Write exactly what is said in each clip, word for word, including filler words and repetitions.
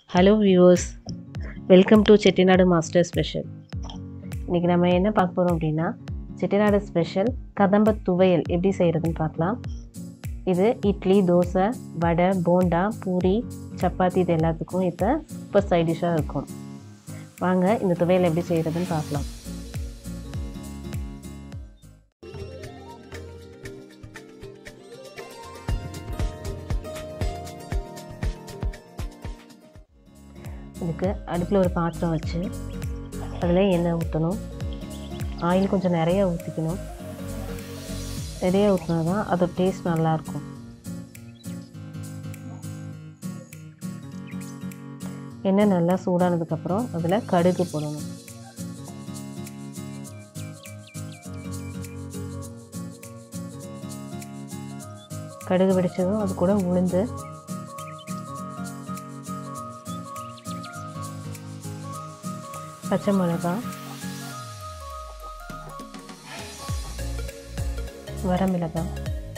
Hello viewers, welcome to Chettinad Master Special. இன்னைக்கு நம்ம என்ன பார்க்க போறோம் அப்படினா Chettinad Special கதம்ப துவையல் எப்படி செய்யறதுன்னு பார்க்கலாம். இது இட்லி, தோசை, வடை, போண்டா, பூரி, சப்பாத்தி இது எல்லாத்துக்கும் இது சூப்பர் சைட் டிஷ்ஷா இருக்கும். வாங்க இந்த துவையல் எப்படி செய்யறதுன்னு பார்க்கலாம். இதுக்கு அடுப்பில் ஒரு பாத்திரம் வச்சு அதில் எண்ணெய் ஊற்றணும். ஆயில் கொஞ்சம் நிறையா ஊற்றிக்கணும். நிறையா ஊற்றினா தான் அதோட டேஸ்ட் நல்லாயிருக்கும். எண்ணெய் நல்லா சூடானதுக்கப்புறம் அதில் கடுகு போடணும். கடுகு வெடிச்சதும் அது கூட உளுந்து, பச்சை மிளகாய், வரமிளகாய்,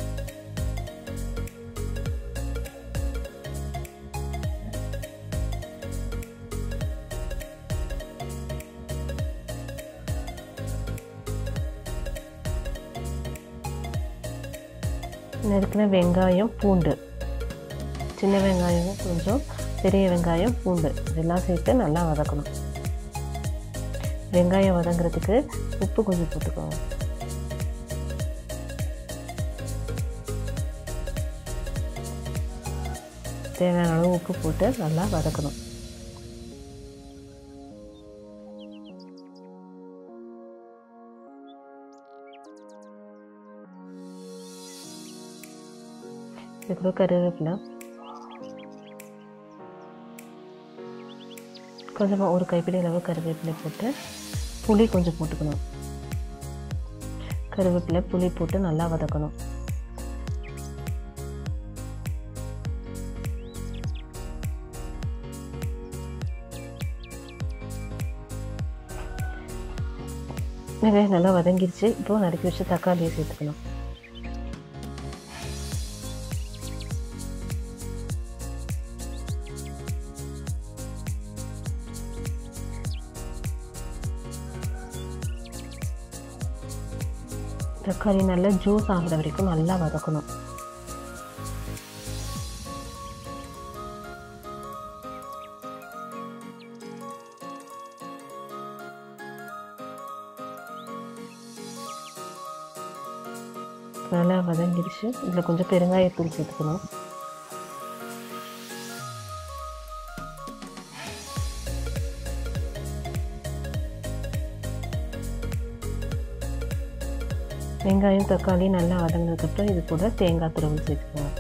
நறுக்கின வெங்காயம், பூண்டு, சின்ன வெங்காயம் கொஞ்சம், பெரிய வெங்காயம், பூண்டு இதெல்லாம் சேர்த்து நல்லா வதக்கணும். வெங்காயம் வதங்கிறதுக்கு உப்பு கொஞ்சம் போட்டுக்கோங்க. தேவையான அளவு உப்பு போட்டு நல்லா வதக்கணும். இதுக்கு கருவேப்பிலை கொஞ்சமாக ஒரு கைப்பிடி அளவு கருவேப்பிலை போட்டு புளி கொஞ்சம் போட்டுக்கணும். கருவேப்பிலை புளி போட்டு நல்லா வதக்கணும். வெங்காயம் நல்லா வதங்கிருச்சு. இப்போ நறுக்கி வச்சு தக்காளியை சேர்த்துக்கணும். தக்காளி நல்லா ஜூஸ் ஆகிற வரைக்கும் நல்லா வதக்கணும். நல்லா வதங்கிடுச்சு. இதில் கொஞ்சம் பெருங்காயத்தூள் சேர்த்துக்கணும். வெங்காயம் தக்காளி நல்லா வதங்கினதுக்கப்புறம் இது கூட தேங்காய் துருவல் சேர்த்துக்கணும்.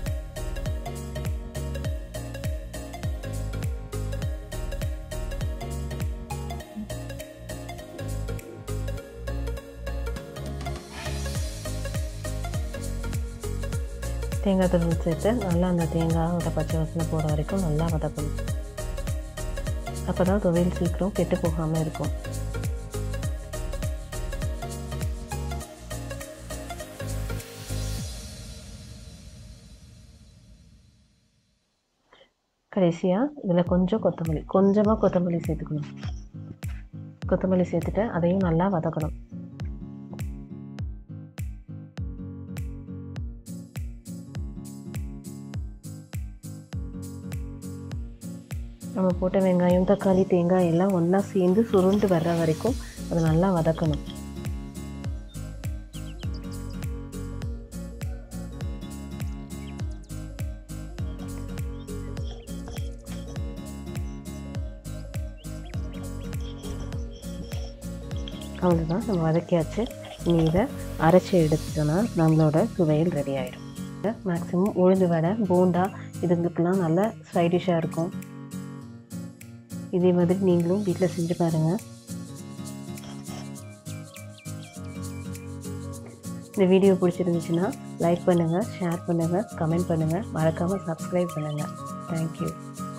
தேங்காய் துருவல் சேர்த்து நல்லா அந்த தேங்காயோட பச்சை வாசனை போகிற வரைக்கும் நல்லா வதக்கணும். அப்போ தான் துவையல் சீக்கிரம் கெட்டு போகாமல் இருக்கும். கடைசியாக இதில் கொஞ்சம் கொத்தமல்லி கொஞ்சமாக கொத்தமல்லி சேர்த்துக்கணும். கொத்தமல்லி சேர்த்துட்டு அதையும் நல்லா வதக்கணும். நம்ம போட்ட வெங்காயம் தக்காளி தேங்காய் எல்லாம் ஒன்றா சேர்ந்து சுருண்டு வர்ற வரைக்கும் அதை நல்லா வதக்கணும். அவ்வளோதான், நம்ம வதக்கியாச்சு. இனி இதை அரைச்சி எடுத்துட்டோன்னா நம்மளோட துவையல் ரெடி ஆகிடும். மேக்ஸிமம் உளுந்து வடை, போண்டா இதுங்களுக்கெல்லாம் நல்ல சைட் டிஷ்ஷாக இருக்கும். இதே மாதிரி நீங்களும் வீட்டில் செஞ்சு பாருங்கள். இந்த வீடியோ பிடிச்சிருந்துச்சுன்னா லைக் பண்ணுங்கள், ஷேர் பண்ணுங்கள், கமெண்ட் பண்ணுங்கள், மறக்காமல் சப்ஸ்கிரைப் பண்ணுங்கள். தேங்க்யூ.